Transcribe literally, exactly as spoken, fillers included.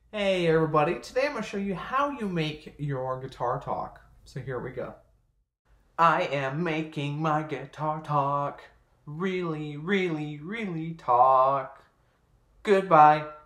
Hey everybody, today I'm going to show you how you make your guitar talk. So here we go. I am making my guitar talk. Really, really, really talk. Goodbye.